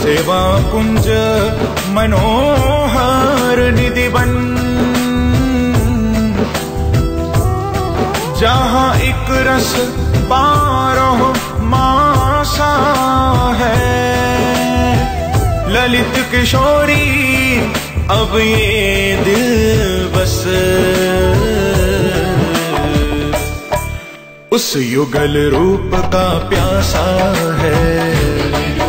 सेवा कुंज मनोहर निधि बन, जहाँ एक रस बारह मासा है। ललित किशोरी अब ये दिल बस उस युगल रूप का प्यासा है।